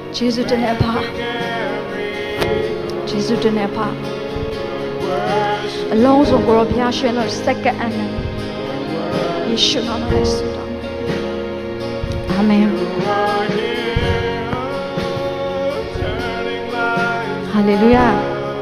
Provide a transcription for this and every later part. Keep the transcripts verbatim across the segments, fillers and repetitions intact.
Jesus didn't have Jesus didn't have alone so go up here shall not second and you should not rest amen hallelujah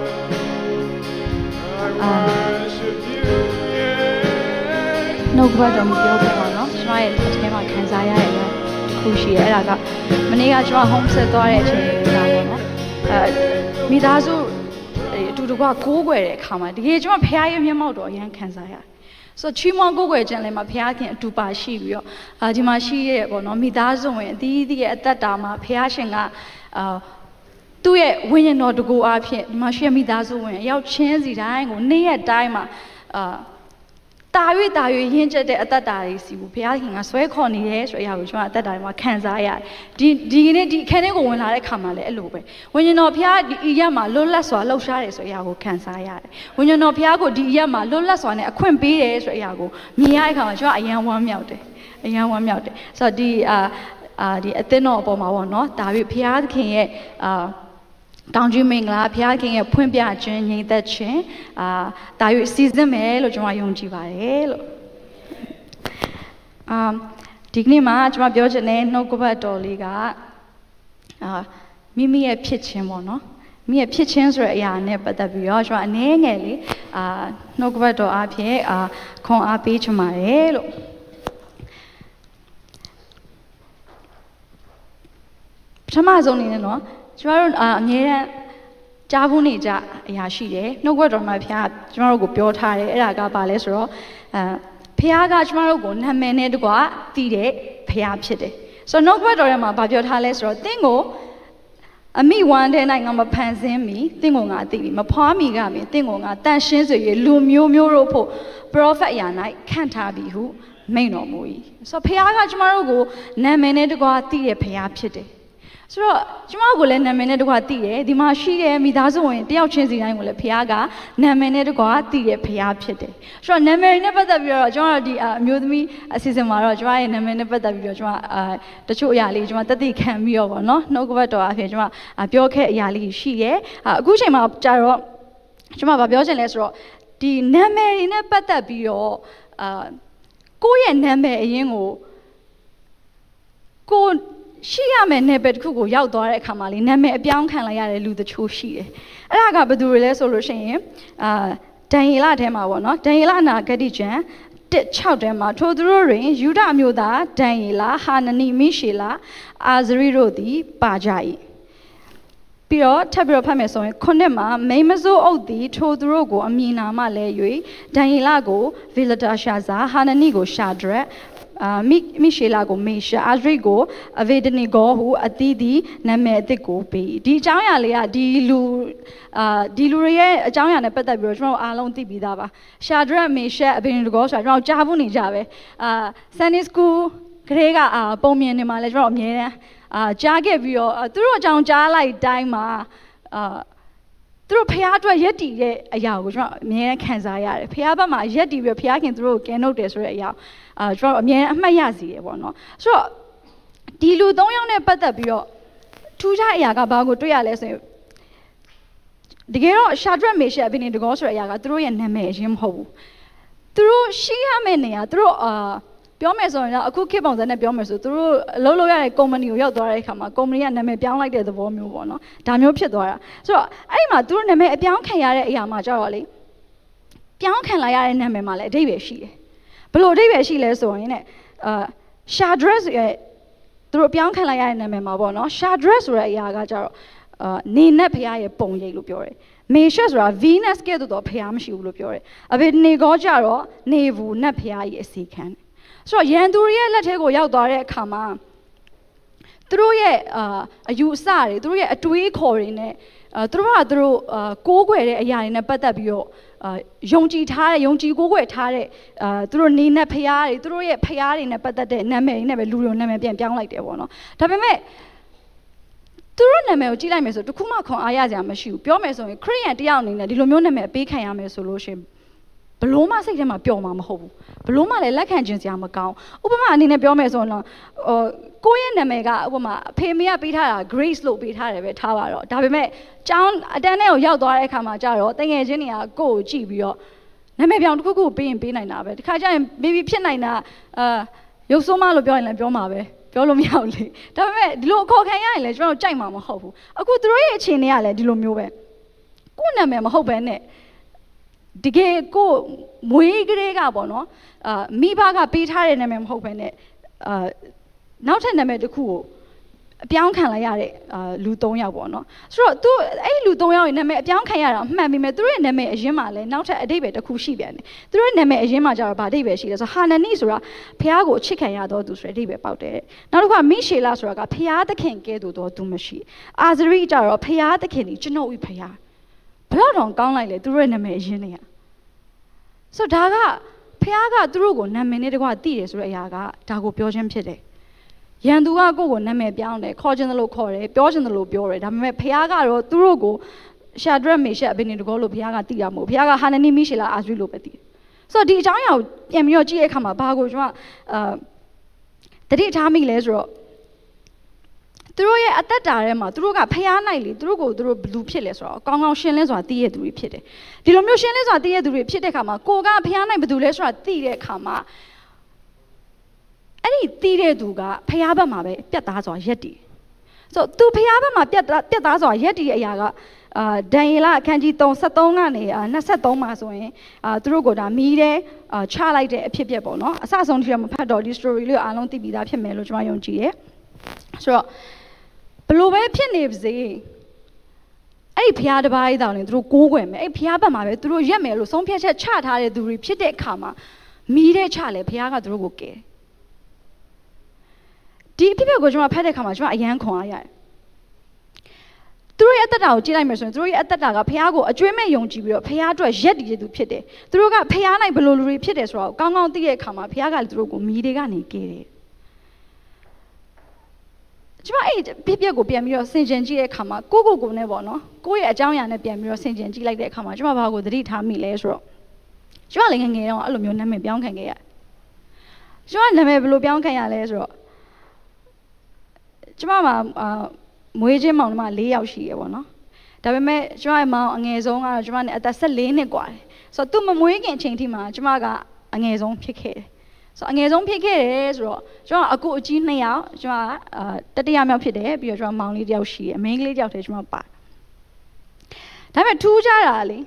no problemပြောပြပါနော်ကျွန်မရဲ့အချိန်မှာခံစားရတဲ့တစ်ခုရှိရဲ့အဲ့ဒါကမနေ့ကကျွန်မ home set သွားတဲ့အချိန်ကပေါ့နော်အဲမိသားစုအတူတကွကိုးကွယ်တဲ့အခါမှာတကယ်ကျွန်မဖခင်ရဲ့မျက်မှောက်တော်အရန်ခံစားရတယ်ဆိုချီးမွမ်းကိုးကွယ်ခြင်းလည်းမှာဖခင်အတူပါရှိပြီးတော့အာဒီမှာရှိရဲ့ပေါ့နော်မိသားစုဝင်အသီးသီးရဲ့အသက်တာမှာဖခင်ကအာသူ့ရဲ့ဝိညာဉ်တော်တကူအားဖြင့်ဒီမှာရှိရဲ့မိသားစုဝင်ရောက်ချင်းစီတိုင်းကိုနေ့ရက်တိုင်းမှာအာတာ၍တာ၍ရင်းကျက်တဲ့အသက်တာတွေစီကိုဘုရားခင်ကဆွဲခေါ်နေတယ်ဆိုတဲ့အရာကိုကျွန်တော်အသက်တာတွေမှာခံစားရတယ်ဒီဒီကနေ့ဒီအခန်းထဲကိုဝင်လာတဲ့ခါမှာလည်းအဲ့လိုပဲဝိညာဉ်တော်ဘုရားဒီအရက်မှာလွတ်လပ်စွာလှုပ်ရှားတယ်ဆိုတဲ့အရာကိုခံစားရတယ်ဝိညာဉ်တော်ဘုရားကိုဒီအရက်မှာလွတ်လပ်စွာနဲ့အခွင့်ပေးတယ်ဆိုတဲ့အရာကိုမြင်ရတဲ့ခါမှာကျွန်တော်အယံဝမ်းမြောက်တယ်အယံဝမ်းမြောက်တယ်ဆိုတော့ဒီအာအာဒီအသင်းတော်အပေါ်မှာပေါ့နော်ဒါပြီးဘုရားခင်ရဲ့အာတောင်ကြီးမင်္ဂလာဘုရားခင်ရဲ့ဖွင့်ပြခြင်းညီသက်ခြင်းအာဒါ၍စီစဉ်မယ်လို့ကျွန်တော်ယုံကြည်ပါတယ်လို့အာဒီကနေ့မှာကျွန်မပြောချင်တဲ့နှုတ်ကပတ်တော်လေးကအာမိမိရဲ့ဖြစ်ခြင်းပေါ့နော်မိရဲ့ဖြစ်ခြင်းဆိုတဲ့အရာနဲ့ပတ်သက်ပြီးတော့ကျွန်တော်အနည်းငယ်လေးအာနှုတ်ကပတ်တော်အဖြစ်အာခွန်အားပေးချင်ပါတယ်လို့ပထမဆုံးအနေနဲ့နော်ကျွန်တော်တို့အမြဲတမ်းကြားဘူးနေကြအရာရှိတယ်နှုတ်ကပတ်တော်မှာဘုရားကျွန်တော်တို့ကိုပြောထားတယ်အဲ့ဒါကဘာလဲဆိုတော့အဲဘုရားကကျွန်တော်တို့ကိုနာမည်နဲ့တကွာတည်တဲ့ဘုရားဖြစ်တယ်ဆိုတော့နှုတ်ကပတ်တော်ထဲမှာဘာပြောထားလဲဆိုတော့သင်ကိုအမိဝမ်းတဲ့၌ငါမဖန်ဆင်းမီသင်ကိုငါသိပြီမဖွားမီကမီသင်ကိုငါတန်ရှင်းစေ၍လူမျိုးမျိုးတို့ဖို့ prophet အရာ၌ခန့်ထားပြီဟုမိန့်တော်မူ၏ဆိုတော့ဘုရားကကျွန်တော်တို့ကိုနာမည်နဲ့တကွာတည်တဲ့ဘုရားဖြစ်တယ်ဆိုတော့ကျွန်မကိုလည်းနာမည်နဲ့တကွာတည်တယ်ဒီမှာရှိတဲ့မိသားစုဝင်တယောက်ချင်းစီတိုင်းကိုလည်းဖခင်ကနာမည်နဲ့တကွာတည်တဲ့ဖခင်ဖြစ်တယ်ဆိုတော့နာမည်နဲ့ပတ်သက်ပြီးတော့ကျွန်တော်တို့ဒီအမျိုးသမီးအစီအစဉ်မှာတော့ကျွန်မရဲ့နာမည်နဲ့ပတ်သက်ပြီးတော့ကျွန်မအာတချို့အရာလေးကျွန်မတက်တည်ခံပြီးတော့ဗောနော်နှုတ်ကပတ်တော်အဖြစ်ကျွန်မပြောခဲ့အရာလေးရှိရဲအခုချိန်မှာကြာတော့ကျွန်မဗာပြောချင်လဲဆိုတော့ဒီနာမည်တွေနဲ့ပတ်သက်ပြီးတော့အာကိုယ့်ရဲ့နာမည်အရင်ကိုကိုရှိရမယ်နယ်ပယ်တစ်ခုကိုရောက်သွားတဲ့အခါမှာလေနာမည်အပြောင်းခံလိုက်ရတဲ့လူတချို့ရှိတယ်။အဲ့ဒါကဘယ်သူတွေလဲဆိုလို့ရှိရင်အာဒံယေလထဲမှာပေါ့နော်ဒံယေလအနာဂတိကျမ်းတစ်၆ထဲမှာထိုသူတို့တွင်ယူဒအမျိုးသားဒံယေလဟာနနိမိရှေလအာဇရိတို့သည်ပါကြ၏။ပြီးတော့ထပ်ပြီးတော့ဖတ်မယ်ဆိုရင်ခုနှစ်မှာမိမစိုးအုပ်သည်ထိုသူတို့ကိုအမည်နာမလဲ၍ဒံယေလကိုဗေလတာရှာဇာဟာနနိကိုရှာဒရက်အာမိမိရှေလာကိုမေရှာအာဒရိကိုအဗေဒနီဂောဟုအတီးဒီနာမည်အသစ်ကိုပေးဒီအကြောင်းအရာလေးကဒီလူအာဒီလူတွေရဲ့အကြောင်းအရာနဲ့ပတ်သက်ပြီးတော့ကျွန်တော်အားလုံးသိပြီးသားပါရှာဒရက်မေရှာအဗေဒနီဂောဆိုတာကျွန်တော်ကြားဖို့နေကြပဲအာ Sunday School ကလေးကအာပုံမြင်နေမှာလဲကျွန်တော်အမြဲတမ်းအာကြားခဲ့ပြီးတော့သူတို့အကြောင်းကြားလိုက်တိုင်းမှာအာသူတို့ဖះအတွက်ရက်တီတဲ့အရာကိုကျွန်တော်အမြဲခံစားရတယ်ဖះဘက်မှာရက်တီပြီးဖះခင်သူတို့ကိုကဲနှုတ်တယ်ဆိုတဲ့အရာအာကျွန်တော်အမြဲအမှတ်ရစီရပေါ့နော်ဆိုတော့ဒီလူသုံးယောက်နဲ့ပတ်သက်ပြီးတော့ထူးခြားအရာကဘာကိုတွေ့ရလဲဆိုရင်တကယ်တော့ရှာဒရက်မေရှက်အဘိနေဒဂေါဆိုတဲ့အရာကသူတို့ရဲ့နာမည်အရင်မဟုတ်ဘူးသူတို့ရှိရမယ့်နေရာသူတို့အာပြောမယ်ဆိုရင်တော့အခုခေတ်ပုံစံနဲ့ပြောမယ်ဆိုသူတို့အလုပ်လုပ်ရတဲ့ကုမ္ပဏီကိုရောက်သွားတဲ့အခါမှာကုမ္ပဏီကနာမည်ပြောင်းလိုက်တဲ့သဘောမျိုးပေါ့နော်ဒါမျိုးဖြစ်သွားတာဆိုတော့အဲ့ဒီမှာသူတို့နာမည်အပြောင်းခံရတဲ့အရာမှာကြတော့လေပြောင်းခံလာရတဲ့နာမည်မှာလည်းအဓိပ္ပာယ်ရှိတယ်ဘယ်လိုအဓိပ္ပာယ်ရှိလဲဆိုရင်တဲ့အာရှာဒရက်ရဲ့သူတို့ပြောင်းခံလာရတဲ့နာမည်မှာပေါ့နော်ရှာဒရက်ဆိုတဲ့အရာကကြတော့အာနေနဲ့ဖရားရဲ့ပုံရိပ်လို့ပြောတယ်မေရှက်ဆိုတာ Venus ကဲ့သို့တော့ဖရားမရှိဘူးလို့ပြောတယ်အဗေဒနီဂေါကြတော့နေဘူးနတ်ဖရားရဲ့အစီခံဆိုတော့ရန်သူရဲ့လက်ထဲကိုရောက်သွားတဲ့အခါမှာသူတို့ရဲ့အာအယူအဆတွေသူတို့ရဲ့အတွေးခေါ်တွေနဲ့အဲသူတို့ကသူတို့အာကိုးကွယ်တဲ့အရာတွေနဲ့ပတ်သက်ပြီးတော့အာယုံကြည်ထားတဲ့ယုံကြည်ကိုးကွယ်ထားတဲ့အာသူတို့နေနဲ့ဖရားတွေသူတို့ရဲ့ဖရားတွေနဲ့ပတ်သက်တဲ့နာမည်တွေနဲ့ပဲလူတွေနာမည်ပြန်ပြောင်းလိုက်တယ်ပေါ့နော်ဒါပေမဲ့သူတို့နာမည်ကိုကြည့်လိုက်မယ်ဆိုတခုမှခွန်အားရစရာမရှိဘူးပြောမယ်ဆိုရင်ခရစ်ယာန်တယောက်အနေနဲ့ဒီလိုမျိုးနာမည်ပေးခံရမယ်ဆိုလို့ရှိရင်ဘလို့မှစိတ်ထဲမှာပျော်မှာမဟုတ်ဘူးဘလို့မှလည်းလက်ခံခြင်းစရာမကောင်းဥပမာအနေနဲ့ပြောမယ်ဆိုရင်တော့ဟိုကိုယ့်ရဲ့နာမည်ကဥပမာအဖေမေကပေးထားတာ Grace လို့ပေးထားတယ်ပဲထားပါတော့ဒါပေမဲ့ကျောင်းအတန်းထဲကိုရောက်သွားတဲ့အခါမှာကြတော့တငယ်ချင်းတွေကကိုယ့်ကိုကြည့်ပြီးတော့နာမည်ပြောင်းတစ်ခုခုပေးရင်ပေးနိုင်တာပဲဒီခါကျရင် maybe ဖြစ်နိုင်တာအာရုပ်ဆိုးမလို့ပြောရင်လည်းပြောမှာပဲပြောလို့မရဘူးလေဒါပေမဲ့ဒီလိုအခေါ်ခံရရင်လည်းကျွန်တော်ကြိုက်မှာမဟုတ်ဘူးအခုသူတို့ရဲ့အခြေအနေကလည်းဒီလိုမျိုးပဲကိုယ့်နာမည်မဟုတ်ပဲနဲ့တကယ်ကိုမွေးကလေးကပေါ့နော်အာမိဘကပေးထားတဲ့နာမည်မဟုတ်ဘဲနဲ့အာနောက်ထပ်နာမည်တစ်ခုကိုအပြောင်းခံလိုက်ရတဲ့အာလူ၃ယောက်ပေါ့နော်ဆိုတော့သူအဲ့လူ၃ယောက်ရဲ့နာမည်အပြောင်းခံရတာအမှန်ပြီမဲ့သူတို့ရဲ့နာမည်အရင်မှလည်းနောက်ထပ်အတိတ်ပဲတစ်ခုရှိပြန်တယ်သူတို့ရဲ့နာမည်အရင်မှကျတော့ဗာအတိတ်ပဲရှိတယ်ဆိုတော့ဟာနနီဆိုတာဖះကိုချစ်ခံရတော့သူဆိုတဲ့အတိတ်ပဲပေါက်တယ်နောက်တစ်ခါမိရှေလာဆိုတာကဖះသခင်ကဲသို့တော့သူမရှိအာဇရိကျတော့ဖះသခင်ဒီကျွန်ုပ်ဤဖះဘလောက်တောင်ကောင်းလိုက်လေသူတို့ရဲ့နာမည်အရင်တွေကဆိုတော့ဒါကဖះကသူတို့ကိုနာမည်နဲ့တကွာတည်တယ်ဆိုတဲ့အရာကဒါကိုပြောခြင်းဖြစ်တယ်ရန်သူကကိုယ့်ကိုနာမည်ပြောင်းတယ်ခေါ်ခြင်းလို့ခေါ်တယ်ပြောခြင်းလို့ပြောတယ်ဒါပေမဲ့ဖះကတော့သူတို့ကိုရှာဒရက်မေရှက်အဘိနေတကောလို့ဖះကတည်ရမို့ဖះကဟာနနီမိရှေလာအာဇရိလို့ပဲတည်ဆိုတော့ဒီအကြောင်းအရာကိုပြန်ပြီးတော့ကြည့်တဲ့အခါမှာဘာကိုကျွန်တော်အာတတိထားမိလဲဆိုတော့သူတို့ရဲ့အသက်တာထဲမှာသူတို့ကဖျားနိုင်လေသူတို့ကိုသူတို့ဘလူဖြစ်လဲဆိုတော့ကောင်းကောင်းရှင်းလင်းစွာသိရသူတွေဖြစ်တယ်ဒီလိုမျိုးရှင်းလင်းစွာသိရသူတွေဖြစ်တဲ့အခါမှာကိုကဖျားနိုင်ဘယ်သူလဲဆိုတာသိတဲ့အခါမှာအဲ့ဒီသိတဲ့သူကဖျားဘက်မှာပဲပြတ်သားစွာရက်တည်ဆိုတော့သူဖျားဘက်မှာပြတ်ပြတ်သားစွာရက်တည်တဲ့အရာကအာဒံယေလအခန်းကြီး၃၃ကနေ၂၃မှာဆိုရင်အာသူတို့ကဒါမီးတဲ့အာချလိုက်တဲ့အဖြစ်ပြက်ပေါ့နော်အစဆုံးထိတော့မဖတ်တော့ဒီ story လေးကိုအားလုံးသိပြီးသားဖြစ်မယ်လို့ကျွန်တော်ယုံကြည်တယ်ဆိုတော့ဘလို့ပဲဖြစ်နေပါစေအဲ့ဒီဖျားတစ်ပါးကြီးတောင်နေသူတို့ကိုးကွယ်မယ်အဲ့ဖျားဘက်မှာပဲသူတို့ရက်မယ်လို့ဆုံးဖြတ်ချက်ချထားတဲ့သူတွေဖြစ်တဲ့အခါမှာမီးတဲ့ချလဲဖျားကသူတို့ကိုကဲဒီအဖြစ်ဖြစ်ကိုကျွန်တော်ဖတ်တဲ့အခါမှာကျွန်တော်အယမ်းခွန်အားရတယ်သူတို့ရဲ့အသက်တာကိုကြည့်လိုက်မယ်ဆိုရင်သူတို့ရဲ့အသက်တာကဖျားကိုအကျွေးမဲ့ယုံကြည်ပြီးတော့ဖျားအတွက်ရက်တည်တဲ့သူဖြစ်တယ်သူတို့ကဖျားနိုင်ဘလို့လူတွေဖြစ်တယ်ဆိုတော့ကောင်းကောင်းသိတဲ့အခါမှာဖျားကလည်းသူတို့ကိုမီးတွေကနေကဲတယ်ကျွန်မအဲ့ပြပြကိုပြန်ပြီးတော့ဆင်ခြင်ကြည့်တဲ့အခါမှာကိုကိုကိုနဲ့ပေါ့နော်ကိုရဲ့အကြောင်းအရာနဲ့ပြန်ပြီးတော့ဆင်ခြင်ကြည့်လိုက်တဲ့အခါမှာကျွန်မဘာကိုသတိထားမိလဲဆိုတော့ကျွန်မလည်းငယ်ငယ်တုန်းကအဲ့လိုမျိုးနာမည်ပြောင်းခံခဲ့ရတယ်ကျွန်မနာမည်ဘယ်လိုပြောင်းခံရလဲဆိုတော့ကျွန်မမှာအာမွေးချင်းမောင်နှမ၄ယောက်ရှိရပေါ့နော်ဒါပေမဲ့ကျွန်မရဲ့မောင်အငယ်ဆုံးကတော့ကျွန်မနဲ့အသက်၁၄နှစ်กว่าတယ်ဆိုတော့သူမမွေးခင်အချိန်ထိမှာကျွန်မကအငယ်ဆုံးဖြစ်ခဲ့တယ်ဆိုတော့အငယ်ဆုံးဖြစ်ခဲ့တယ်ဆိုတော့ကျွန်တော်အကူအကြီးနှစ်ယောက်ကျွန်တော်အာတတိယမြောက်ဖြစ်တယ်ပြီးတော့ကျွန်တော်မောင်လေးတစ်ယောက်ရှိတယ်အမင်းကလေးတစ်ယောက်တည်းကျွန်တော်ပါဒါပေမဲ့ထူးခြားတာလေ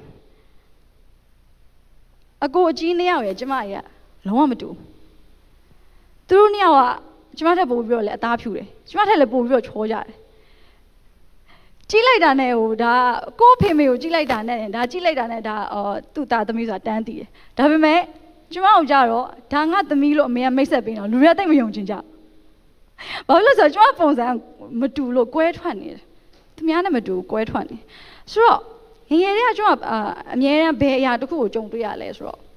အကူအကြီးနှစ်ယောက်ရဲ့ကျွန်မရဲ့လုံးဝမတူသူတို့နှစ်ယောက်ကကျွန်မထက်ပိုပြီးတော့လည်းအသားဖြူတယ်ကျွန်မထက်လည်းပိုပြီးတော့ချောကြတယ်ကြည့်လိုက်တာနဲ့ဟိုဒါကို့ဖေမေကိုကြည့်လိုက်တာနဲ့ဒါကြည့်လိုက်တာနဲ့ဒါအော်သူ့သားသမီးဆိုတာတန်းတည်တယ်ဒါပေမဲ့ကျွန်မအောင်ကြတော့ဒါငါသမီးလို့အမေကမိတ်ဆက်ပေးတော့လူတွေကတိတ်မယုံချင်ကြဘာလို့လဲဆိုတော့ကျွန်မပုံစံမတူလို့ကွဲထွက်နေတယ်သူများနဲ့မတူကွဲထွက်နေဆိုတော့ငယ်ငယ်လေးကကျွန်မအမြဲတမ်းဘယ်အရာတစ်ခုကိုကြုံတွေ့ရလဲဆိုတော့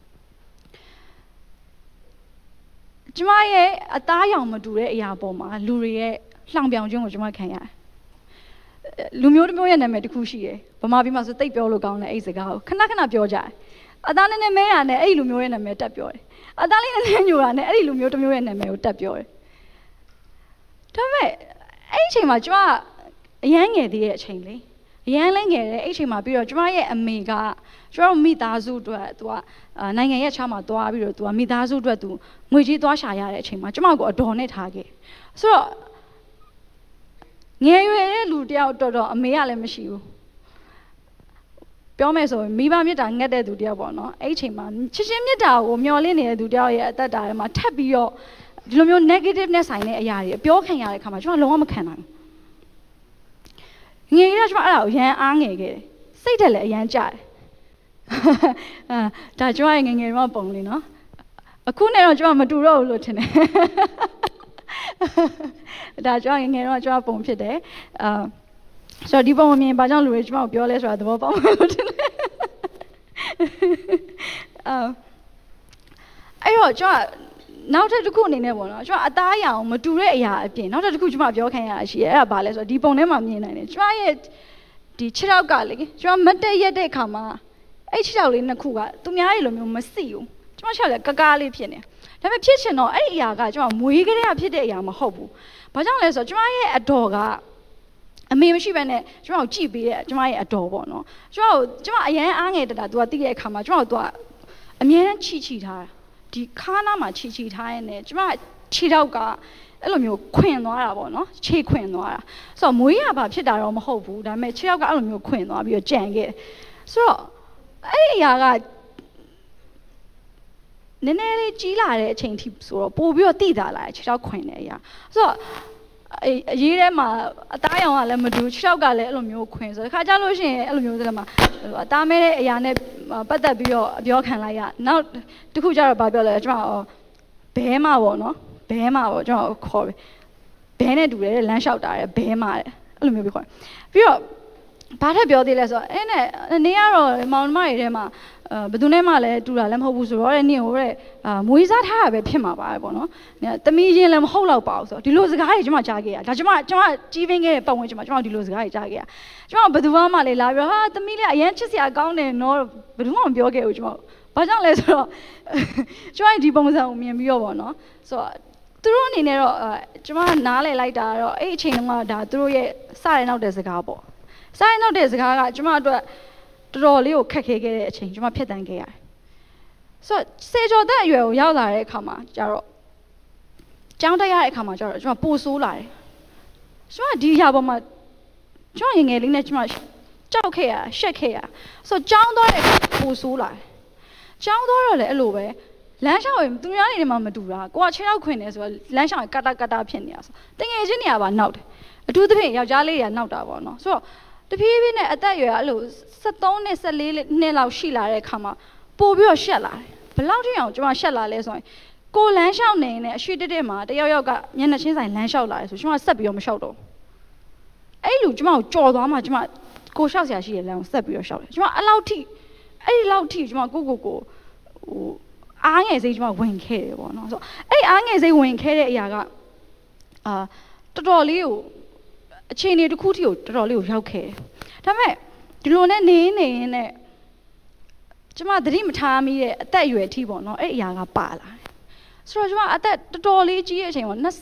ကျွန်မရဲ့အသားရောင်မတူတဲ့အရာပေါ်မှာလူတွေရဲ့လှောင်ပြောင်ခြင်းကိုကျွန်မခံရတယ်လူမျိုးတစ်မျိုးရဲ့နာမည်တစ်ခုရှိတယ်ဗမာပြည်မှာဆိုတိတ်ပြောလို့ကောင်းတယ်အဲ့ဒီစကားကိုခဏခဏပြောကြတယ်အသားနဲ့နဲ့မဲတာနဲ့အဲ့ဒီလူမျိုးရဲ့နာမည်တက်ပြောတယ်အသားလေးနဲ့နဲ့ညိုတာနဲ့အဲ့ဒီလူမျိုးတစ်မျိုးရဲ့နာမည်ကိုတက်ပြောတယ်ဒါပေမဲ့အဲ့ဒီအချိန်မှာကျွန်မအရန်ငယ်သေးတဲ့အချိန်လေအရန်လဲငယ်တယ်အဲ့ဒီအချိန်မှာပြီးတော့ကျွန်မရဲ့အမေကကျွန်တော်မိသားစုအတွက်သူကနိုင်ငံရဲ့ခြားမှာသွားပြီးတော့သူကမိသားစုအတွက်သူငွေကြီးသွားရှာရတဲ့အချိန်မှာကျွန်မကိုအတော်နဲ့ထားခဲ့ဆိုတော့ငယ်ရွယ်တဲ့လူတယောက်တော်တော်အမေကလည်းမရှိဘူးပြောမယ်ဆိုရင်မိဘမြတ်တာငတ်တဲ့သူတယောက်ပေါ့နော်အဲ့ဒီအချိန်မှာချစ်ချင်းမြတ်တာကိုမျှော်လင့်နေတဲ့သူတယောက်ရဲ့အသက်တာထဲမှာထပ်ပြီးတော့ဒီလိုမျိုး negative နဲ့ဆိုင်တဲ့အရာတွေအပြောခံရတဲ့အခါမှာကျွန်တော်လုံးဝမခံနိုင်ဘူးငယ်ရကျွန်မအဲ့ဒါကိုရန်အားငယ်ခဲ့တယ်စိတ်တက်လည်းအရန်ကြတယ်အာဒါကျွန်မငယ်ငယ်တော့ပုံလေးနော်အခုနဲ့တော့ကျွန်မမတူတော့ဘူးလို့ထင်တယ်ဒါကျွန်မငယ်ငယ်တော့ကျွန်မပုံဖြစ်တယ်အာဆိုတော့ဒီပုံအမြင်ဘာကြောင့်လူတွေကျွန်မကိုပြောလဲဆိုတာသဘောပေါက်မယ်လို့ထင်တယ်အာအဲ့တော့ကျွန်မနောက်ထပ်တစ်ခုအနေနဲ့ပေါ့နော်ကျွန်မအသားအရောင်မတူတဲ့အရာအပြင်နောက်ထပ်တစ်ခုကျွန်မပြောခံရတာရှိတယ်အဲ့ဒါဘာလဲဆိုတော့ဒီပုံထဲမှာမြင်နိုင်တယ်ကျွန်မရဲ့ဒီခြေထောက်ကလေကျွန်မမတ်တက်ရက်တဲ့ခါမှာအဲ့ခြေထောက်လေးနှစ်ခုကသူများရဲ့လိုမျိုးမစီဘူးကျမခြေထောက်လေးကကားလေးဖြစ်နေဒါပေမဲ့ဖြစ်ချင်တော့အဲ့ဒီအရာကကျမမွေးကလေးကဖြစ်တဲ့အရာမဟုတ်ဘူးဘာကြောင့်လဲဆိုတော့ကျမရဲ့အတော်ကအမေမရှိဘဲနဲ့ကျမကိုကြည့်ပေးတဲ့ကျမရဲ့အတော်ပေါ့နော်ကျမကိုကျမအရန်အားငယ်တက်တာ तू ကသိတဲ့အခါမှာကျမကို तू ကအမြဲတမ်းချီချီထားတာဒီခါးနားမှာချီချီထားရင်းနဲ့ကျမခြေထောက်ကအဲ့လိုမျိုးခွင်သွားတာပေါ့နော်ခြေခွင်သွားတာဆိုတော့မွေးရပါဖြစ်တာတော့မဟုတ်ဘူးဒါပေမဲ့ခြေထောက်ကအဲ့လိုမျိုးခွင်သွားပြီးတော့ကြံခဲ့ဆိုတော့အဲ့ဒီအရာကနည်းနည်းလေးကြီးလာတဲ့အချိန်ထိဆိုတော့ပို့ပြီးတော့တိတာလာခြေထောက်ခွင်နေအရာဆိုတော့အရေးထဲမှာအသားရောင်ကလည်းမတူခြေထောက်ကလည်းအဲ့လိုမျိုးခွင်ဆိုတော့ခါကြလို့ရှိရင်အဲ့လိုမျိုးဆိုတော့မှအသားမဲတဲ့အရာနဲ့ပတ်သက်ပြီးတော့အပြောခံလိုက်ရနောက်တစ်ခုကျတော့ဘာပြောလဲကျွန်တော်ဘဲမှာပေါ့နော်ဘဲမှာပေါ့ကျွန်တော်ခေါ်ဘဲနဲ့တူတယ်လမ်းလျှောက်တာတဲ့ဘဲမှာတဲ့အဲ့လိုမျိုးပြောခေါ်ပြီးတော့ဘာထက်ပြောသေးလဲဆိုတော့အဲ့နဲ့နေရတော့မောင်နှမတွေထဲမှာဘယ်သူနဲ့မှလည်းတူတာလည်းမဟုတ်ဘူးဆိုတော့တဲ့နင့်ဟိုတဲ့မွေးစားထားတာပဲဖြစ်မှာပါပဲပေါ့နော်။တမီးချင်းလည်းမဟုတ်တော့ပါဘူးဆိုတော့ဒီလိုစကားတွေကျွန်မကြားခဲ့ရ။ဒါကျွန်မကျွန်မကြီးပင်းခဲ့တဲ့ပတ်ဝန်းကျင်မှာကျွန်မဒီလိုစကားတွေကြားခဲ့ရ။ကျွန်မဘယ်သူမှလည်းလာပြီးဟာတမီးလေးအရင်ချစ်စရာကောင်းတယ်နော်ဘယ်သူမှမပြောခဲ့ဘူးကျွန်မ။ဘာကြောင့်လဲဆိုတော့ကျွန်မဒီပုံစံကိုမြင်ပြီးတော့ပေါ့နော်။ဆိုတော့သူတို့အနေနဲ့တော့ကျွန်မနားလည်လိုက်တာတော့အဲ့အချိန်တုန်းကဒါသူတို့ရဲ့စရနောက်တဲ့စကားပေါ့။စရနောက်တဲ့စကားကကျွန်မအတွက်တော်တော်လေးကိုခက်ခဲခဲ့တဲ့အချိန်ကျွန်မဖြတ်တန်းခဲ့ရတယ်။ဆိုတော့စေကျော်သက်အရွယ်ကိုရောက်လာတဲ့အခါမှာကျတော့ကျောင်းတက်ရတဲ့အခါမှာကျတော့ကျွန်မပိုဆိုးလာတယ်။ကျွန်မဒီအရာပေါ်မှာကျွန်မငယ်ငယ်လေးနဲ့ကျွန်မကြောက်ခဲ့ရရှက်ခဲ့ရဆိုတော့ကျောင်းသွားတဲ့ပိုဆိုးလာတယ်။ကျောင်းသွားတော့လည်းအဲ့လိုပဲလမ်းလျှောက်ရင်သူများနေတယ်မှမတူတာကိုကခြေထောက်ခွင်နေဆိုတော့လမ်းလျှောက်ရင်ကတာကတာဖြစ်နေတာဆိုတငယ်ချင်းနေရာပါနောက်တယ်အထူးသဖြင့်ယောက်ျားလေးတွေကနောက်တာပေါ့နော်ဆိုတော့တဖြည်းဖြည်းနဲ့အသက်အရွယ်အဲ့လို73နှစ်14နှစ်လောက်ရှိလာတဲ့အခါမှာပို့ပြီးတော့ရှက်လာတယ်ဘယ်လောက်ထိအောင်ကျွန်မရှက်လာလဲဆိုရင်ကိုလမ်းလျှောက်နေနေအရွှေတက်တက်မှာတယောက်ယောက်ကမျက်နှာချင်းဆိုင်လမ်းလျှောက်လာတယ်ဆိုကျွန်မဆက်ပြီးတော့မလျှောက်တော့အဲ့လိုကျွန်မကိုကြော်သွားမှကျွန်မကိုလျှောက်ဆရာရှိတဲ့လမ်းကိုဆက်ပြီးတော့လျှောက်တယ်ကျွန်မအဲ့လောက်ထိအဲ့ဒီလောက်ထိကျွန်မကိုကိုကိုဟိုအားငယ်စိတ်ကျွန်မဝင်ခဲ့တယ်ပေါ့နော်ဆိုတော့အဲ့အားငယ်စိတ်ဝင်ခဲ့တဲ့အရာကအာတော်တော်လေးကိုအခြေအနေတစ်ခုထိကိုတော်တော်လေးကိုရောက်ခဲ့တယ်ဒါပေမဲ့ဒီလိုနဲ့နေနေနဲ့ကျွန်မသတိမထားမိတဲ့အသက်အရွယ်အထိပေါ့နော်အဲ့အရာကပါလာတယ်ဆိုတော့ကျွန်မအသက်တော်တော်လေးကြီးရဲ့အချိန်ပေါ့20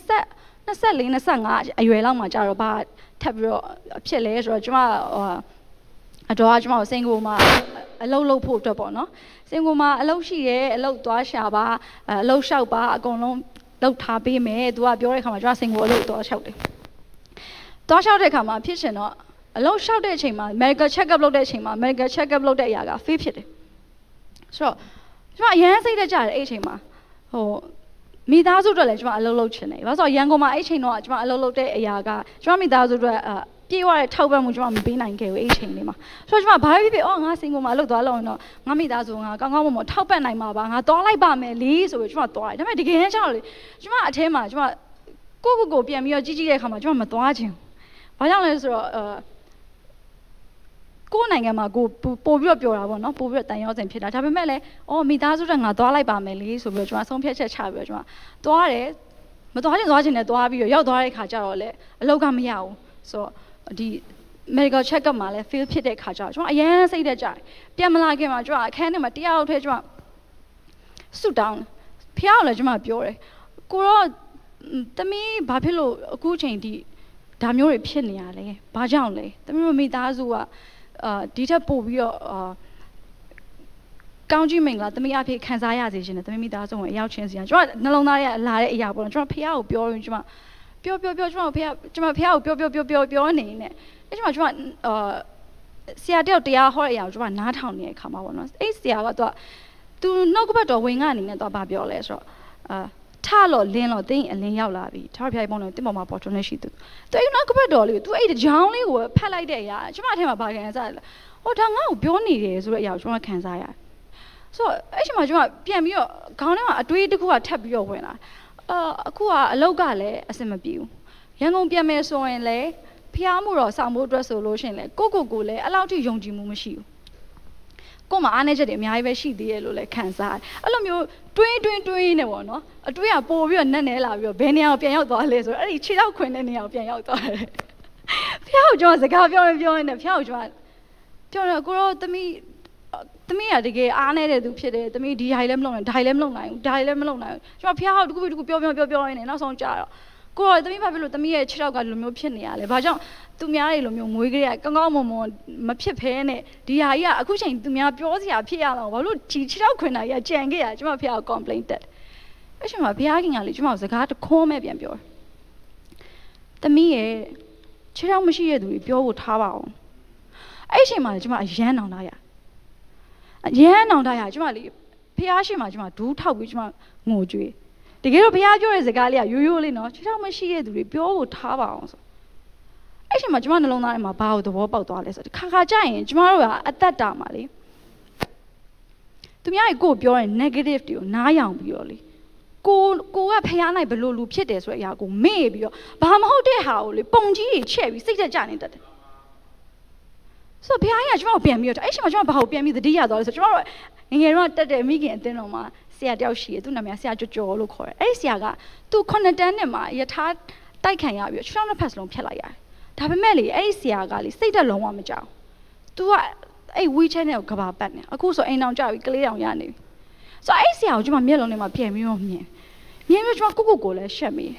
24 25အရွယ်လောက်မှကြာတော့ဘာထပ်ပြီးတော့ဖြစ်လဲဆိုတော့ကျွန်မဟိုအတော်ကကျွန်မကိုစင်ကိုမှာအလုပ်လုပ်ဖို့အတွက်ပေါ့နော်စင်ကိုမှာအလုပ်ရှိတယ်အလုပ်သွားရှာပါအလုပ်လျှောက်ပါအကုန်လုံးလုပ်ထားပေးမယ်သူကပြောတဲ့အခါမှာကျွန်မစင်ကိုအလုပ်သွားလျှောက်တယ်သွားလျှောက်တဲ့အခါမှာဖြစ်ရှင်တော့အလုပ်လျှောက်တဲ့အချိန်မှာ medical check up လုပ်တဲ့အချိန်မှာ medical check up လုပ်တဲ့အရာက fail ဖြစ်တယ်ဆိုတော့ကျွန်မအရန်စိတ်တက်ကြတယ်အဲ့အချိန်မှာဟိုမိသားစုအတွက်လည်းကျွန်မအလုပ်လုပ်ချင်တယ်ဘာလို့ဆိုတော့ရန်ကုန်မှာအဲ့အချိန်တော့ကျွန်မအလုပ်လုပ်တဲ့အရာကကျွန်မမိသားစုအတွက်ပြေးရတဲ့ထောက်ပံ့မှုကျွန်မမပေးနိုင်ခဲ့ဘူးအဲ့အချိန်လေးမှာဆိုတော့ကျွန်မဘာဖြစ်ဖြစ်အော်ငါစင်ကုန်မှာအလုပ်သွားလို့ရင်တော့ငါမိသားစုငါကောင်းကောင်းမွန်မွန်ထောက်ပံ့နိုင်မှာပါငါသွားလိုက်ပါမယ်လေဆိုပြီးကျွန်မသွားတယ်ဒါပေမဲ့တကယ်တမ်းကျတော့လေကျွန်မအထဲမှာကျွန်မကိုကိုကိုပြန်ပြီးတော့ကြီးကြီးတဲ့အခါမှာကျွန်မမသွားချင်ဘာကြောင့်လဲဆိုတော့အဲကိုယ်နိုင်ငံမှာကိုပို့ပြီးတော့ပြောတာပေါ့နော်ပို့ပြီးတော့တန်ရောစင်ဖြစ်တာဒါပေမဲ့လည်းအော်မိသားစုတက်ငါသွားလိုက်ပါမယ်လေဆိုပြီးတော့ကျွန်မဆုံးဖြတ်ချက်ချပြီးတော့ကျွန်မသွားတယ်မသွားချင်သွားချင်နဲ့သွားပြီးတော့ရောက်သွားတဲ့ခါကျတော့လေအလောက်ကမရဘူးဆိုတော့ဒီ medical check up မှာလည်း fail ဖြစ်တဲ့ခါကျတော့ကျွန်မအရန်စိတ်တက်ကြတယ်ပြန်မလာခင်မှာကျွန်မအခန်းထဲမှာတရားရောက်ထဲကျွန်မဆူတောင်းဖះကိုလည်းကျွန်မပြောတယ်ကိုတော့သမီးဘာဖြစ်လို့အခုချိန်ဒီဒါမျိုးတွေဖြစ်နေရလဲဘာကြောင့်လဲသမီးမိသားစုကအာဒီထက်ပို့ပြီးတော့အာကောင်းကြီးမင်္ဂလာသမီးအဖေခံစားရစေခြင်းနဲ့သမီးမိသားစုဝင်အရောက်ချင်းစီကျွန်တော်နှလုံးသားထဲကလာတဲ့အရာပေါ့နော်ကျွန်တော်ဖះကိုပြောရင်ကျွန်မပြောပြောပြောကျွန်တော်ဖះကျွန်မဖះကိုပြောပြောပြောပြောပြောနေနေအဲ့ကျွန်မကျွန်မအာဆရာတယောက်တရားဟောတဲ့အရာကိုကျွန်မနားထောင်နေတဲ့အခါမှာပေါ့နော်အဲ့ဆရာကသူကသူနှုတ်ကပတ်တော်ဝင်ကအနေနဲ့သူကဘာပြောလဲဆိုတော့အာထလို့လင်းလို့တင်းအလင်းရောက်လာပြီထားပြိုင်ပုံလို့တင်းပေါ်မှာပေါ်ထွန်းနေရှိသူသူအဲ့နောက်ကပတ်တော်လေးကိုသူအဲ့ကြောင်းလေးကိုဖတ်လိုက်တဲ့အရာကျွန်မအထက်မှာဘာခံစားလဲဟိုဒါငါ့ကိုပြောနေတယ်ဆိုတဲ့အရာကိုကျွန်မခံစားရတယ်ဆိုတော့အဲ့ချိန်မှာကျွန်မပြန်ပြီးတော့ခေါင်းထဲမှာအတွေးတစ်ခုကထပ်ပြီးတော့ဝင်လာအာအခုကအလောက်ကလည်းအဆင်မပြေဘူးရန်ကုန်ပြန်မယ်ဆိုရင်လည်းဖျားမှုတော့ဆောင်ဖို့အတွက်ဆိုလို့ရှိရင်လည်းကိုကိုကိုလည်းအဲ့လောက်ထိယုံကြည်မှုမရှိဘူးကို့မှာအားနည်းချက်တွေအများကြီးပဲရှိသေးတယ်လို့လည်းခံစားရတယ်အဲ့လိုမျိုးတွင်းတွင်းတွင်းနေပေါ့နော်အတွေးကပို့ပြီးတော့နက်နဲလာပြီးတော့ဘယ်နေရာကိုပြန်ရောက်သွားလဲဆိုတော့အဲ့ဒီခြေထောက်ခွင်တဲ့နေရာကိုပြန်ရောက်သွားတယ်ဖျားကိုကျွန်တော်စကားပြောရင်ပြောရင်လည်းဖျားကိုကျွန်တော်ပြောတော့ကိုရောသမီးသမီးကတကယ်အားနေတဲ့သူဖြစ်တယ်သမီးဒီဟာလည်းမလုပ်နိုင်ဒါလည်းမလုပ်နိုင်ဘူးဒါလည်းမလုပ်နိုင်ဘူးကျွန်တော်ဖះဟောက်တခုတခုပြောပြောပြောပြောရင်းနဲ့နောက်ဆုံးကြာတော့ကိုယ်သမီးဘာဖြစ်လို့သမီးရဲ့ခြေထောက်ကလိုမျိုးဖြစ်နေရလဲဘာကြောင့်သူများတွေလိုမျိုးငွေကြရကောင်းကောင်းမွန်မွန်မဖြစ်ဖဲနဲ့ဒီဟာကြီးကအခုချိန်သူများပြောစရာဖြစ်ရအောင်ဘာလို့ဒီခြေထောက်ခွင်တာကြီးကကြံခဲ့ရကျွန်မဖះကို complaint တက်အဲ့ချိန်မှာဘုရားခင်ကလေကျွန်မကိုစကားတခွန်းမဲ့ပြန်ပြောတယ်သမီးရဲ့ခြေထောက်မရှိတဲ့သူတွေပြောဖို့ထားပါအောင်အဲ့ချိန်မှာလေကျွန်မအရန်အောင်လာရအရန်အောင်လာရကျွန်မလေဖះရှိမှကျွန်မဒူးထောက်ပြီးကျွန်မငိုကြွေးတကယ်တော့ဘုရားပြောတဲ့စကားလေးကရိုးရိုးလေးနော်ခြေထောက်မရှိတဲ့သူတွေပြောဖို့ထားပါအောင်ဆိုအဲ့ချိန်မှာကျွန်မနှလုံးသားထဲမှာဘာလို့သဘောပေါက်သွားလဲဆိုတော့ခါခါကြရင်ကျွန်မတို့ကအသက်တာမှာလေသူများကိုပြောရင် negative တွေကိုနားယောင်ပြီးတော့လေကိုကိုကဖះနိုင်ဘလို့လူဖြစ်တယ်ဆိုတဲ့အရာကိုမေ့ပြီးတော့ဘာမဟုတ်တဲ့ဟာကိုလေပုံကြီးတွေချဲ့ပြီးစိတ်သက်ကြနေတတ်တယ်ဆိုဘုရားကြီးကကျွန်တော်ပြန်ပြီးတော့အဲ့ချိန်မှာကျွန်တော်ဘာကိုပြန်ပြီးသတိရသွားလဲဆိုကျွန်တော်တို့ငငယ်တော့တက်တဲ့မိခင်အတင်းတော်မှာဆရာတယောက်ရှိတယ်သူ့နာမည်ဆရာကျော်ကျော်လို့ခေါ်တယ်အဲ့ဒီဆရာကသူခုနှစ်တန်းနဲ့မှာယထာတိုက်ခံရပြီးတော့ခြေထောက်နှစ်ဖက်စလုံးဖြတ်လိုက်ရတယ်ဒါပေမဲ့လေအဲ့ဒီဆရာကလေစိတ်သက်လုံးဝမကြောက်သူကအဲ့ WeChat နဲ့ကဘာပတ်နေအခုဆိုအိမ်အောင်ကြပြီကလေးတောင်ရနေပြီဆိုအဲ့ဆရာကိုကျွန်မမျက်လုံးထဲမှာပြန်ပြီးတော့မြင်မြင်ပြီးကျွန်မကိုကိုကိုလည်းရှက်မိ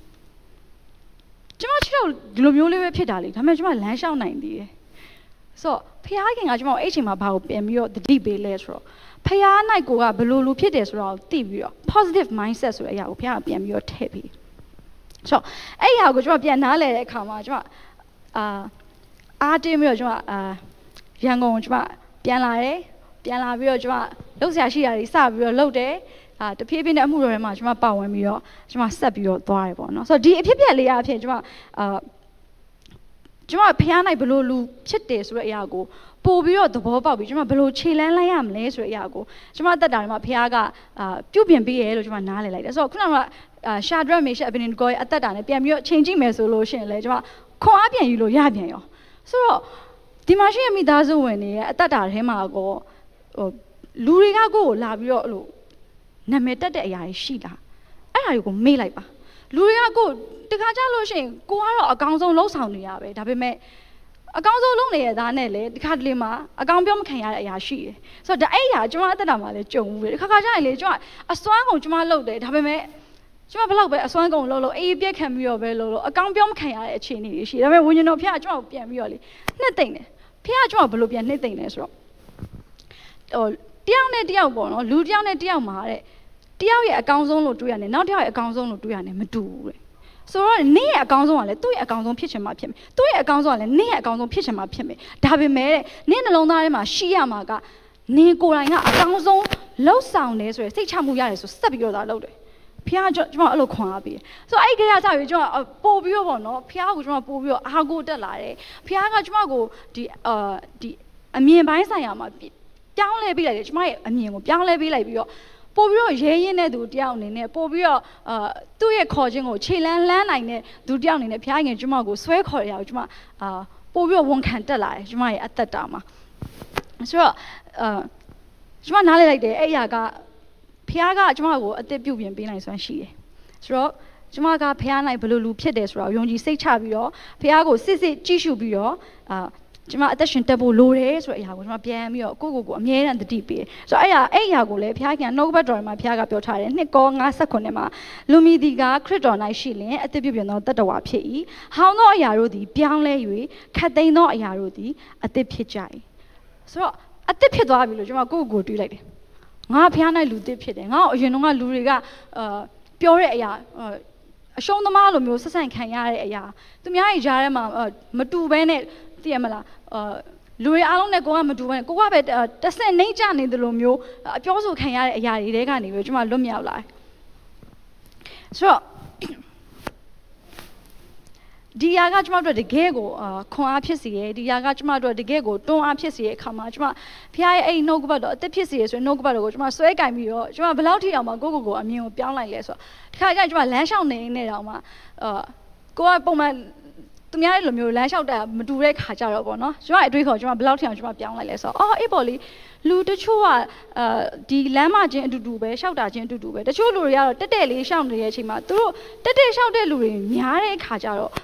ကျွန်မခြေထောက်ဒီလိုမျိုးလေးပဲဖြစ်တာလေဒါပေမဲ့ကျွန်မလမ်းလျှောက်နိုင်သေးတယ်ဆိုဖះခင်ကကျွန်မအဲ့ချိန်မှာဘာကိုပြန်ပြီးတော့တတိပေးလဲဆိုတော့ဖះနိုင်ကိုကဘလို့လူဖြစ်တယ်ဆိုတော့သိပြီးတော့ positive mindset ဆိုတဲ့အရာကိုဖះကပြန်ပြီးတော့ထည့်ပြီးဆိုအဲ့အရာကိုကျွန်မပြန်နားလဲတဲ့အခါမှာကျွန်မအာအားတင်းပြီးတော့ကျွန်မအာရန်ကုန်ကျွန်မပြန်လာတယ်ပြန်လာပြီးတော့ကျွန်မလှုပ်ရှားရှိတာတွေစပြီးတော့လှုပ်တယ်အာတဖြည်းဖြည်းနဲ့အမှုတော်ထဲမှာကျွန်မပါဝင်ပြီးတော့ကျွန်မဆက်ပြီးတော့သွားတယ်ပေါ့နော်ဆိုတော့ဒီအဖြစ်ပြက်လေးအဖြစ်ကျွန်မအာကျွန်မဖះနိုင်ဘလို့လူဖြစ်တယ်ဆိုတဲ့အရာကိုပို့ပြီးတော့သဘောပေါက်ပြီးကျွန်မဘလို့ခြေလန်းလိုက်ရမလဲဆိုတဲ့အရာကိုကျွန်မအသက်တာထဲမှာဖះကအာပြုတ်ပြင်ပေးရဲလို့ကျွန်မနားလည်လိုက်တယ်ဆိုတော့ခုနကအာရှာဒရက်မေရှက်အဘင်ကိုရဲ့အသက်တာနဲ့ပြန်ပြီးတော့ချိန်ကြည့်မယ်ဆိုလို့ရှိရင်လေကျွန်မခွန်အားပြန်ယူလို့ရပြန်ရောဆိုတော့ဒီမှာရှိတဲ့မိသားစုဝင်တွေရဲ့အသက်တာထဲမှာကိုဟိုလူတွေကကိုယ့်ကိုလာပြီးတော့အဲ့လိုနာမည်တက်တဲ့အရာတွေရှိလားအဲ့ဒါတွေကိုမေ့လိုက်ပါလူတွေကကိုတခါကြလို့ရှိရင်ကိုကတော့အကောင်ဆုံးလှုပ်ဆောင်နေရပဲဒါပေမဲ့အကောင်ဆုံးလုံးနေတဲ့သားနဲ့လေဒီခါတလေမှာအကောင်ပြောမခံရတဲ့အရာရှိတယ်ဆိုတော့ဒါအဲ့အရာကျွန်မအသက်တာမှာလည်းကြုံဘူးပဲခါခါကြရင်လေကျွန်မအစွမ်းကုန်ကျွန်မလှုပ်တယ်ဒါပေမဲ့ကျွန်မဘယ်လောက်ပဲအစွမ်းကုန်လှုပ်လို့အေးပြက်ခံပြီးတော့ပဲလှုပ်လို့အကောင်ပြောမခံရတဲ့အခြေအနေတွေရှိဒါပေမဲ့ဝิญဉ်တော်ဖះကကျွန်တော်ပြန်ပြီးတော့လေနှစ်သိမ့်တယ်ဖះကကျွန်တော်ဘယ်လိုပြန်နှစ်သိမ့်လဲဆိုတော့ဟိုတယောက်နဲ့တယောက်ပေါ့နော်လူတယောက်နဲ့တယောက်မှာတဲ့တယောက်ရဲ့အကောင်ဆုံးလို့တွေးရတယ်နောက်တစ်ယောက်ရဲ့အကောင်ဆုံးလို့တွေးရတယ်မတူဘူးတဲ့ဆိုတော့နေ့ရဲ့အကောင်ဆုံးကလည်းသူ့ရဲ့အကောင်ဆုံးဖြစ်ချင်မှဖြစ်မယ်သူ့ရဲ့အကောင်ဆုံးကလည်းနေ့ရဲ့အကောင်ဆုံးဖြစ်ချင်မှဖြစ်မယ်ဒါပေမဲ့တဲ့နေ့နှလုံးသားထဲမှာရှိရမှာကနေကိုယ်တိုင်ကအကောင်ဆုံးလှုပ်ဆောင်တယ်ဆိုရယ်စိတ်ချမှုရတယ်ဆိုဆက်ပြီးတော့သာလှုပ်တယ်ဖះကျွန်တော်အဲ့လိုခွန်အားပေးဆိုတော့အဲ့ဒီကကြပြီကျွန်တော်ပို့ပြီးတော့ပေါ့နော်ဖះကိုကျွန်တော်ပို့ပြီးတော့အားကိုတက်လာတယ်ဖះကကျွန်မကိုဒီအာဒီအမြင်ပိုင်းဆိုင်ရာမှာပြောင်းလဲပေးလိုက်တယ်ကျွန်မရဲ့အမြင်ကိုပြောင်းလဲပေးလိုက်ပြီးတော့ပို့ပြီးတော့ရဲရင်တဲ့သူတယောက်အနေနဲ့ပို့ပြီးတော့အာသူ့ရဲ့ခေါ်ခြင်းကိုခြေလန်းလန်းနိုင်တဲ့သူတယောက်အနေနဲ့ဖះငယ်ကျွန်မကိုဆွဲခေါ်ရအောင်ကျွန်မအာပို့ပြီးတော့ဝန်ခံတက်လာတယ်ကျွန်မရဲ့အသက်တာမှာဆိုတော့အာကျွန်မနားလဲလိုက်တယ်အဲ့အရာကဖះကကျွန်မကိုအသက်ပြုတ်ပြင်ပေးနိုင်စွမ်းရှိတယ်ဆိုတော့ကျွန်မကဖះနိုင်ဘယ်လိုလူဖြစ်တယ်ဆိုတော့ယုံကြည်စိတ်ချပြီးတော့ဖះကိုစစ်စစ်ကြည့်ရှုပြီးတော့အာကျွန်မအသက်ရှင်တက်ဖို့လိုတယ်ဆိုတဲ့အရာကိုကျွန်မပြန်ပြီးတော့ကိုယ့်ကိုယ်ကိုအမြဲတမ်းတတိပေးဆိုတော့အဲ့အရာအဲ့အရာကိုလည်းဖះကနှုတ်ဘတ်တော်မှာဖះကပြောထားတယ်နှစ်ကောငါးခုနှစ်မှာလူမီဒီကခရစ်တော်၌ရှိလင်အသက်ပြုပြင်သောတတ္တဝါဖြစ်၏ဟောင်းသောအရာတို့သည်ပြောင်းလဲ၍ခတ်သိမ်းသောအရာတို့သည်အသက်ဖြစ်ကြ၏ဆိုတော့အသက်ဖြစ်သွားပြီလို့ကျွန်မကိုယ့်ကိုယ်ကိုတွေးလိုက်တယ်ငါဖះနိုင်လူသစ်ဖြစ်တယ်ငါ့ကိုအရင်တော့ကလူတွေကအာပြောတဲ့အရာအရှုံးသမားလိုမျိုးဆက်ဆံခံရတဲ့အရာသူများရဲ့ကြားထဲမှာမတူဘဲနဲ့သိရမလားအာလူတွေအားလုံးနဲ့ကိုကမတူဘဲနဲ့ကိုကပဲတဆင့်နှိမ့်ချနေတယ်လို့မျိုးအပြောဆိုခံရတဲ့အရာတွေတဲကနေပြီးကျွန်မလွတ်မြောက်လာတယ်ဆိုတော့ဒီຢာကကျွန်မတို့တကယ်ကိုခွန်အားဖြစ်စီရဲဒီຢာကကျွန်မတို့တကယ်ကိုတွန်းအားဖြစ်စီရဲအခါမှာကျွန်မဖះရဲ့အဲ့နှုတ်ကပတ်တော့အသက်ဖြစ်စီရဲဆိုရင်နှုတ်ကပတ်တော့ကိုကျွန်မဆွဲကင်ပြီးတော့ကျွန်မဘယ်လောက်ထိအောင်မှကိုကိုကိုအမြင်ကိုပြောင်းလိုက်လဲဆိုတော့တခါကျကျွန်မလမ်းလျှောက်နေနေတော့မှအာကိုကပုံမှန်သူများရဲ့လိုမျိုးလမ်းလျှောက်တာမတူတဲ့ခါကြတော့ပေါ့နော်ကျွန်မအတွေးခေါ်ကျွန်မဘယ်လောက်ထိအောင်ကျွန်မပြောင်းလိုက်လဲဆိုတော့အော်အေးပေါ့လေလူတချို့ကအာဒီလမ်းမချင်းအတူတူပဲလျှောက်တာချင်းအတူတူပဲတချို့လူတွေကတော့တက်တက်လေးလျှောက်နေတဲ့အချိန်မှာသူတို့တက်တက်လျှောက်တဲ့လူတွေများတဲ့ခါကြတော့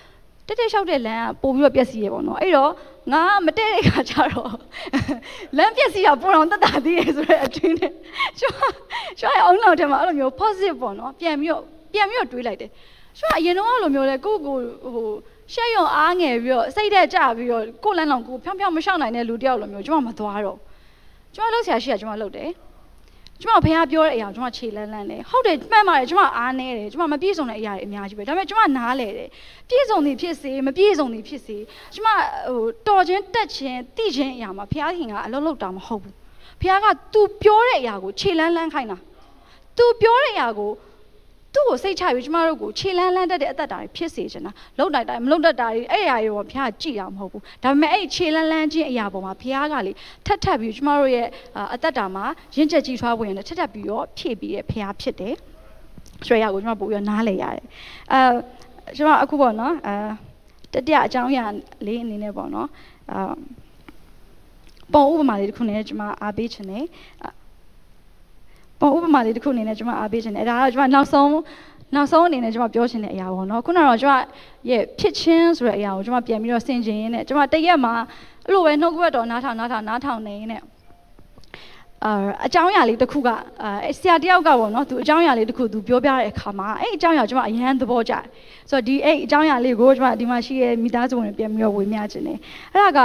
တက်တက်လျှောက်တဲ့လမ်းကပို့ပြီးတော့ပြက်စီးရပေါ့နော်အဲ့တော့ငါမတက်တဲ့ခါကျတော့လမ်းပြက်စီးတာပို့အောင်တက်တာသေးတယ်ဆိုတော့အတွင်းနဲ့ကျွန်တော်ကျွန်တော်အုံနောက်ထဲမှာအဲ့လိုမျိုး positive ပေါ့နော်ပြန်ပြီးတော့ပြန်ပြီးတော့တွေးလိုက်တယ်ကျွန်တော်အရင်တော့အဲ့လိုမျိုးလေကိုကိုဟိုရှက်ရုံအားငယ်ပြီးတော့စိတ်သက်ကြပြီးတော့ကိုလန်းလောင်ကိုဖြောင်းဖြောင်းမရှောင်နိုင်တဲ့လူတယောက်လိုမျိုးကျွန်တော်မသွားတော့ကျွန်တော်လှုပ်ရှားရှိရကျွန်တော်လှုပ်တယ်ကျွန်တော်ဖះပြောတဲ့အရာကျွန်တော်ခြေလန်းလန်းတယ်ဟုတ်တယ်မှန်ပါတယ်ကျွန်တော်အားနေတယ်ကျွန်တော်မပြည့်စုံတဲ့အရာတွေအများကြီးပဲဒါပေမဲ့ကျွန်တော်နားလဲတယ်ပြည့်စုံသည်ဖြစ်စေမပြည့်စုံသည်ဖြစ်စေကျွန်မဟိုတော်ချင်းတက်ချင်းတိချင်းအရာမှာဖះခင်ကအလုံးလုံးတာမဟုတ်ဘူးဖះက तू ပြောတဲ့အရာကိုခြေလန်းလန်းခိုင်းတာ तू ပြောတဲ့အရာကိုသူ့ကိုစိတ်ချပြီးကျမတို့ကိုခြေလန်းလန်းတတ်တဲ့အသက်တာတွေဖြစ်စေချင်တာလှုပ်တိုင်းတိုင်းမလှုပ်တတ်တာတွေအဲ့အရာတွေပေါ်ဖះကြည့်တာမဟုတ်ဘူးဒါပေမဲ့အဲ့ခြေလန်းလန်းချင်းအရာပေါ်မှာဖះကလေထက်ထက်ပြီးကျမတို့ရဲ့အသက်တာမှာရင့်ချက်ကြီးထွားဝင်တယ်ထက်ထက်ပြီးတော့ဖြည့်ပြီးတဲ့ဖះဖြစ်တယ်ဆိုရကိုကျမပို့ပြီးနားလဲရတယ်အဲကျမအခုပေါ့နော်အဲတတိယအကြောင်းအရာလေးအနေနဲ့ပေါ့နော်အာပုံဥပမာလေးတစ်ခုနဲ့ကျမအားပေးချင်တယ်ပုံဥပမာလေးတစ်ခုအနေနဲ့ကျွန်မအားပေးချင်တယ်ဒါကတော့ကျွန်မနောက်ဆုံးနောက်ဆုံးအနေနဲ့ကျွန်မပြောချင်တဲ့အရာပေါ့နော်ခုနကတော့ကျွန်မရဲ့ဖြစ်ချင်းဆိုတဲ့အရာကိုကျွန်မပြန်ပြီးတော့ဆင်ခြင်ရင်းနဲ့ကျွန်မတရက်မှာအဲ့လိုပဲနှုတ်ကပတ်တော်နားထောင်နားထောင်နားထောင်နေရင်းနဲ့အာအကြောင်းအရာလေးတစ်ခုကအဲဆရာတယောက်ကပေါ့နော်သူအကြောင်းအရာလေးတစ်ခုသူပြောပြတဲ့အခါမှာအဲ့အကြောင်းအရာကျွန်မအရန်သဘောကျတယ်ဆိုတော့ဒီအဲ့အကြောင်းအရာလေးကိုကျွန်မဒီမှာရှိတဲ့မိသားစုဝင်ပြန်ပြီးတော့ဝေမျှချင်တယ်အဲ့ဒါက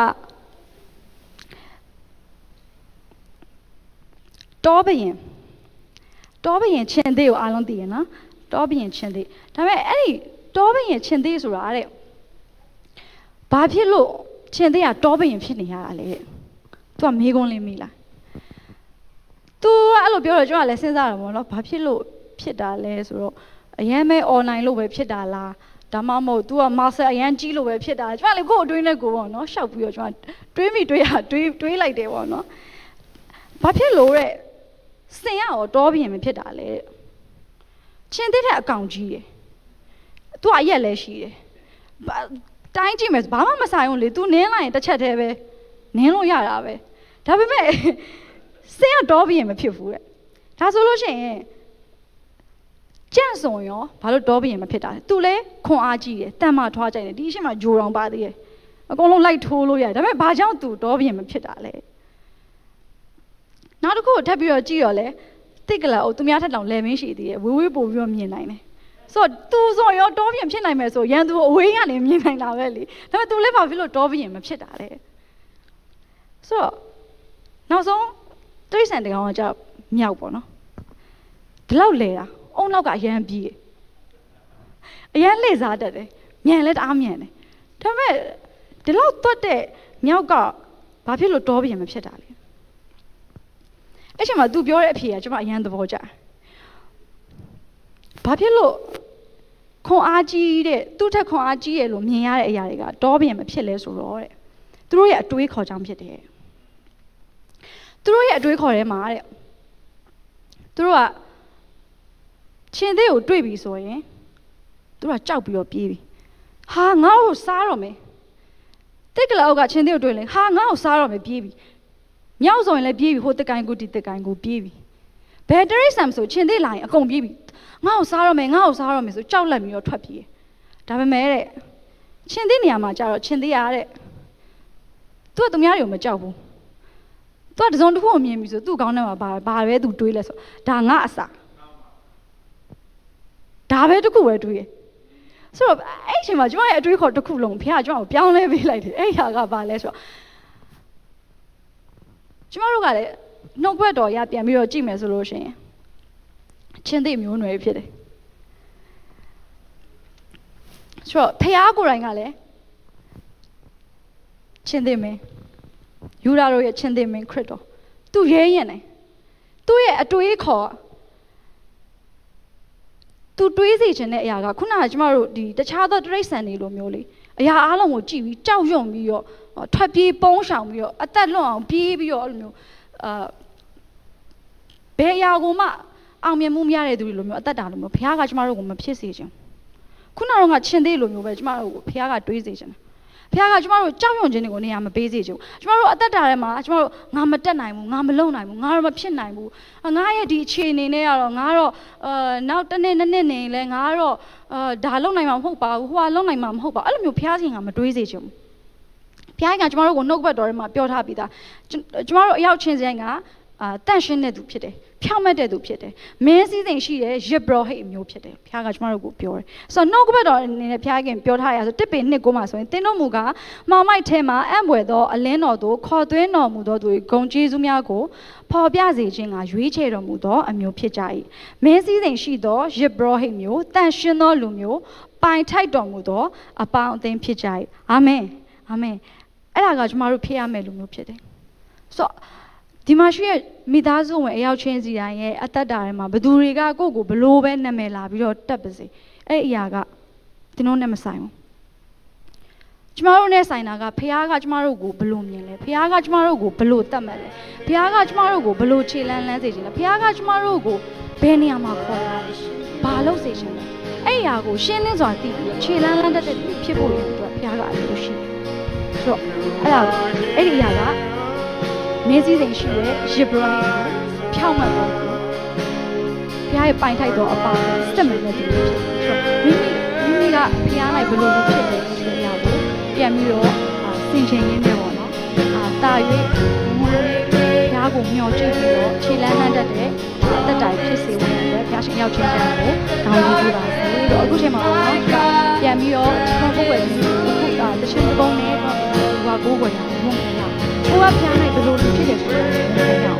တောဘရင်တောဘရင်ချင်းသေးကိုအားလုံးသိရနော်တောဘရင်ချင်းသေးဒါပေမဲ့အဲ့ဒီတောဘရင်ချင်းသေးဆိုတာတဲ့ဘာဖြစ်လို့ချင်းသေးကတောဘရင်ဖြစ်နေရတာလဲသူကမေးခွန်းလေးမိလားသူကအဲ့လိုပြောတော့ကျွန်တော်လည်းစဉ်းစားရမှာနော်ဘာဖြစ်လို့ဖြစ်တာလဲဆိုတော့အရန်ပဲ online လို့ပဲဖြစ်တာလားဒါမှမဟုတ် तू က master အရန်ကြီးလို့ပဲဖြစ်တာကျွန်တော်လည်းကို့အတွင်းနဲ့ကိုပေါ့နော်ရှောက်ပြီးတော့ကျွန်တော်တွေးမိတွေးရတွေးတွေးလိုက်တယ်ပေါ့နော်ဘာဖြစ်လို့တဲ့စင်ရတော့တောဘရင်မဖြစ်တာလေချင်းသေးတဲ့အကောင်ကြီးတယ်သူကအရက်လည်းရှိတယ်တိုင်းကြည့်မယ်ဘာမှမဆိုင်ဘူးလေ तू နင်းလိုက်ရင်တစ်ချက်တည်းပဲနင်းလို့ရတာပဲဒါပေမဲ့စင်ရတောဘရင်မဖြစ်ဘူးတဲ့ဒါဆိုလို့ရှိရင်ကြန့်စုံရောဘာလို့တောဘရင်မဖြစ်တာလဲ तू လည်းခွန်အားကြီးတယ်တန်မာထွားကြိုက်တယ်ဒီအရှိမဂျိုတောင်ပါသေးတယ်အကုန်လုံးလိုက်ထိုးလို့ရတယ်ဒါပေမဲ့ဘာကြောင့် तू တောဘရင်မဖြစ်တာလဲနောက်တစ်ခုထပ်ပြီးတော့ကြည့်ရောလဲတိတ်ကလာအိုသူများထက်တောင်လဲမင်းရှိသေးတယ်ဝေးဝေးပို့ပြီးတော့မြင်နိုင်တယ်ဆိုတော့ तू ဆိုရောတောဘရင်ဖြစ်နိုင်မယ်ဆိုရန်သူအဝေးကနေမြင်နိုင်တာပဲလေဒါပေမဲ့ तू လည်းဘာဖြစ်လို့တောဘရင်မဖြစ်တာလဲဆိုတော့နောက်ဆုံးတိရစ္ဆာန်တကောင်ကကြောက်မြောက်ပေါ့နော်ဒီလောက်လဲတာအုံလောက်ကအရန်ပြီးအရန်လှည့်စားတတ်တယ်မြန်လဲတအားမြန်တယ်ဒါပေမဲ့ဒီလောက်တွတ်တဲ့မြောက်ကဘာဖြစ်လို့တောဘရင်မဖြစ်တာလဲအဲ့ချိန်မှာ तू ပြောတဲ့အဖြေကကျွန်မအရန်သဘောကျဘာဖြစ်လို့ခွန်အားကြီးတဲ့သူ့ထက်ခွန်အားကြီးရလို့မြင်ရတဲ့အရာတွေကတောဘရင်မဖြစ်လဲဆိုတော့တဲ့သူတို့ရဲ့အတွေးခေါ်ကြောင်းဖြစ်တယ်သူတို့ရဲ့အတွေးခေါ်ထဲမှာတဲ့သူတို့ကချင်းသေးကိုတွေ့ပြီဆိုရင်သူတို့ကကြောက်ပြီးတော့ပြေးပြီဟာငါ့ကိုစားတော့မယ်တိတ်ကလေးကချင်းသေးကိုတွေ့ရင်ဟာငါ့ကိုစားတော့မယ်ပြေးပြီမြောက်ဆိုရင်လည်းပြေးပြီဟိုတက်ကိုင်းကိုဒီတက်ကိုင်းကိုပြေးပြီဘယ်တရိတ်ဆမ်ဆိုချင်းသေးလာရင်အကုန်ပြေးပြီငါ့ကိုစားရမယ်ငါ့ကိုစားရမယ်ဆိုကြောက်လက်ပြီးတော့ထွက်ပြေးဒါပေမဲ့တဲ့ချင်းသေးနေရာမှာကျတော့ချင်းသေးရတဲ့သူကသူများတွေကိုမကြောက်ဘူးသူကတစုံတစ်ခုကိုမြင်ပြီဆိုသူ့ကောင်းထဲမှာဘာဘာပဲသူတွေးလဲဆိုဒါငါအစာဒါပဲတစ်ခုပဲတွေးရဆိုတော့အဲ့အချိန်မှာကျမရဲ့အတွေးခေါ်တစ်ခုလုံးဖះကျမကိုပြောင်းလဲပေးလိုက်တယ်အဲ့ဟာကဘာလဲဆိုတော့ကျမတို့ကလည်းနှုတ်ဘက်တော်ရပြန်ပြီးတော့ကြည့်မယ်ဆိုလို့ရှိရင်ချင်းသေးမျိုးနွယ်ဖြစ်တယ်ဆိုတော့ဖះကိုယ်တိုင်ကလည်းချင်းသေးမင်းယူရာတို့ရဲ့ချင်းသေးမင်းခရစ်တော်သူရဲရင်တယ်သူ့ရဲ့အတွေးခေါ်သူတွေးစီခြင်းတဲ့အရာကခုနကကျမတို့ဒီတခြားသောတရိတ်ဆန်တွေလိုမျိုးလေအရာအားလုံးကိုကြည့်ပြီးကြောက်ရွံ့ပြီးတော့ထွက်ပြေးပုန်းရှောင်ပြီးတော့အသက်လွတ်အောင်ပြေးပြီးတော့အဲ့လိုမျိုးအာဘယ်အရာကိုမှအောင်မြင်မှုမရတဲ့သူတွေလိုမျိုးအသက်တာလိုမျိုးဘုရားကကျမတို့ကိုမဖြစ်စေခြင်းခုနကတော့ကချင်းသေးလိုမျိုးပဲကျမတို့ကိုဘုရားကတွေးစေခြင်းဖခင်ကကျမတို့ကြောက်ရွံ့ခြင်းတွေကိုနေရာမပေးစေချင်ဘူးကျမတို့အသက်တာထဲမှာကျမတို့ငါမတက်နိုင်ဘူးငါမလုံနိုင်ဘူးငါတော့မဖြစ်နိုင်ဘူးငါရဲ့ဒီအခြေအနေနဲ့ကတော့ငါတော့အာနောက်တစ်နှစ်နှစ်နှစ်နေလဲငါကတော့အာဒါလုံနိုင်မှာမဟုတ်ပါဘူးဟိုကလုံနိုင်မှာမဟုတ်ပါအဲ့လိုမျိုးဖခင်ကမတွေးစေချင်ဘူးဖခင်ကကျမတို့ကိုနှုတ်ဘက်တော်ထဲမှာပြောထားပြီးသားကျမတို့အရောက်ချင်းစတိုင်းကအာတန့်ရှင်းတဲ့သူဖြစ်တယ်ဖြောင့်မတ်တဲ့သူဖြစ်တယ်မင်းစည်းစိမ်ရှိတဲ့ယေဘရဟိတ်အမျိုးဖြစ်တယ်ဖခင်ကကျမတို့ကိုပြောတယ်ဆိုတော့နှုတ်ကပတ်တော်အနေနဲ့ဖခင်ပြောထားရဆိုတစ်ပေနှစ်ကိုမှဆိုရင်တင်းတို့မူကမောင်မိုက်ထဲမှာအံ့ဘွယ်သောအလင်းတော်သို့ခေါ်သွင်းတော်မူသောသူဂုံကျေးဇူးများကိုဖော်ပြစေခြင်းကရွေးချယ်တော်မူသောအမျိုးဖြစ်ကြ၏မင်းစည်းစိမ်ရှိသောယေဘရဟိတ်မျိုးတန့်ရှင်းသောလူမျိုးပိုင်ထိုက်တော်မူသောအပေါင်းအသင်းဖြစ်ကြ၏အာမင်အာမင်အဲ့ဒါကကျမတို့ဖြစ်ရမယ့်လူမျိုးဖြစ်တယ်ဆိုတော့ဒီမှာရှိရဲ့မိသားစုဝင်အရောက်ချင်းစီတိုင်းရဲ့အသက်တာထဲမှာဘသူတွေကကိုယ့်ကိုဘလို့ပဲနာမည်လာပြီးတော့တက်ပါစေအဲ့အရာကတင်းတို့နဲ့မဆိုင်ဘူးကျမတို့နဲ့ဆိုင်တာကဖခင်ကကျမတို့ကိုဘလို့မြင်လဲဖခင်ကကျမတို့ကိုဘလို့တတ်မှတ်လဲဖခင်ကကျမတို့ကိုဘလို့ခြေလန်းလန်းစေချင်လဲဖခင်ကကျမတို့ကိုဘယ်နေရာမှာခေါ်လာလဲဘာလုပ်စေချင်လဲအဲ့အရာကိုရှင်းလင်းစွာသိပြီးခြေလန်းလန်းတတ်တဲ့သူဖြစ်ဖို့ရတဲ့ဖခင်ကအလိုရှိတယ်ဆိုတော့အဲ့ဒါအဲ့ဒီအရာကမင်းစည်းစိမ်ရှိတဲ့ယေဘရဟိတ်ကိုဖြောင့်မတ်တော်ကိုဘုရားရဲ့ပိုင်ထိုက်တော်အပေါင်းစက်မှန်တဲ့သူဖြစ်တယ်ဆိုတော့မိမိမိမိကဘုရားလိုက်ဘယ်လိုလုပ်ဖြစ်တယ်ဆိုတဲ့အရာကိုပြန်ပြီးတော့စင်ချိန်ရင်းနဲ့ပေါ့နော်အာတာ၍ဘုရားကိုမျှော်ကြည့်ပြီးတော့ခြေလန်းလန်းတတ်တဲ့အသက်တာဖြစ်စေဖို့အတွက်ဘုရားရှင်ရောက်ခြင်းတန်ကိုတောင်းယူပါစေတော့အခုချိန်မှာပေါ့နော်ပြန်ပြီးတော့ကျွန်တော်ကိုယ်ွယ်ပြီးအခုအာတခြင်းတစ်ပုံးနဲ့တော့ဒီကကိုယ်ွယ်ရအောင်ဝန်ခံရအောင်ကိုကဖျားနိုင်ဘယ်လိုဖြစ်တယ်ဆိုတော့ပြောရအောင်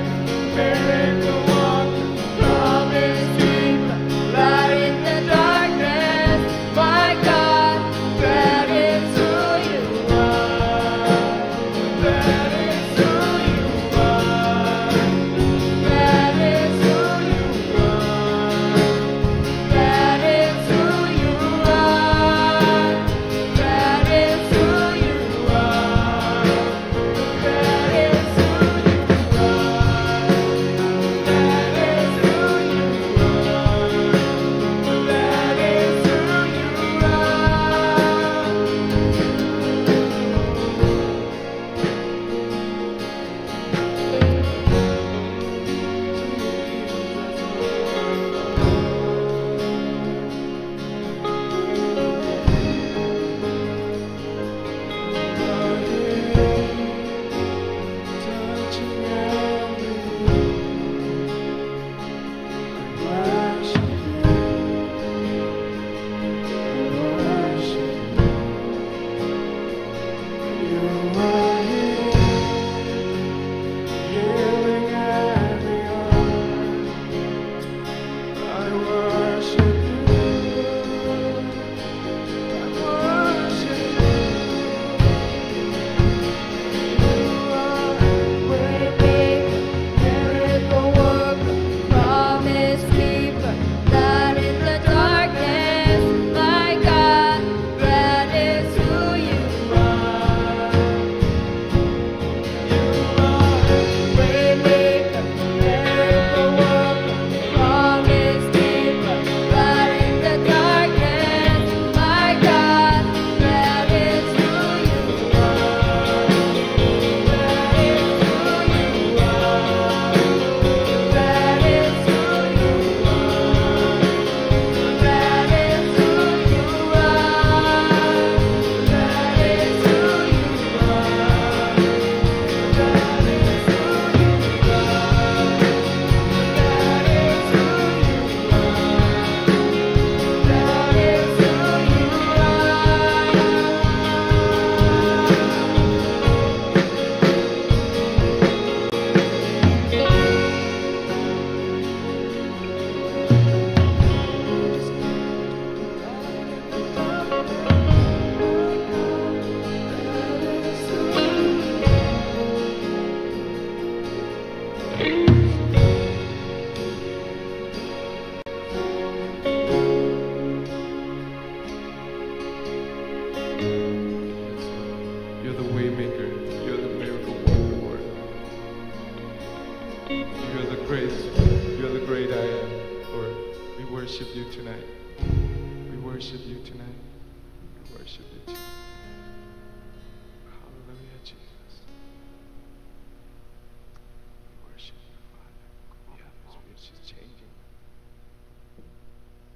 worship you tonight. We worship you tonight.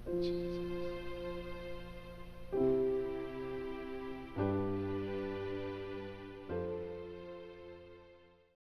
Jesus.